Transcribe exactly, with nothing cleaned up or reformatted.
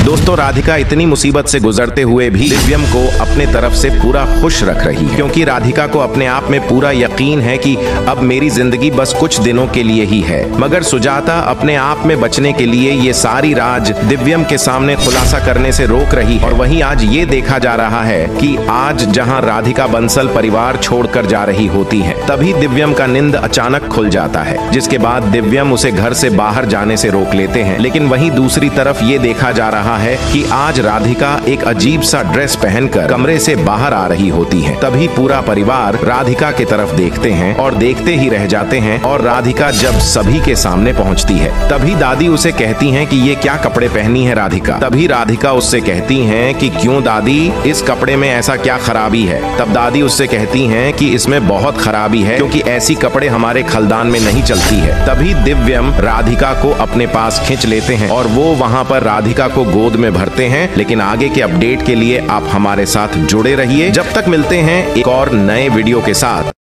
दोस्तों, राधिका इतनी मुसीबत से गुजरते हुए भी दिव्यम को अपने तरफ से पूरा खुश रख रही है, क्योंकि राधिका को अपने आप में पूरा यकीन है कि अब मेरी जिंदगी बस कुछ दिनों के लिए ही है। मगर सुजाता अपने आप में बचने के लिए ये सारी राज दिव्यम के सामने खुलासा करने से रोक रही है। और वहीं आज ये देखा जा रहा है कि आज जहां राधिका बंसल परिवार छोड़कर जा रही होती है, तभी दिव्यम का नींद अचानक खुल जाता है, जिसके बाद दिव्यम उसे घर से बाहर जाने से रोक लेते हैं। लेकिन वहीं दूसरी तरफ ये देखा जा रहा है कि आज राधिका एक अजीब सा ड्रेस पहनकर कमरे से बाहर आ रही होती है। तभी पूरा परिवार राधिका की तरफ देखते हैं और देखते ही रह जाते हैं। और राधिका जब सभी के सामने पहुंचती है, तभी दादी उसे कहती हैं कि ये क्या कपड़े पहनी है राधिका। तभी राधिका उससे कहती हैं कि क्यों दादी, इस कपड़े में ऐसा क्या खराबी है। तब दादी उससे कहती हैं कि इसमें बहुत खराबी है, क्योंकि ऐसी कपड़े हमारे खानदान में नहीं चलती है। तभी दिव्यम राधिका को अपने पास खींच लेते हैं और वो वहां पर राधिका को गोद में भरते हैं। लेकिन आगे के अपडेट के लिए आप हमारे साथ जुड़े रहिए। जब तक मिलते हैं एक और नए वीडियो के साथ।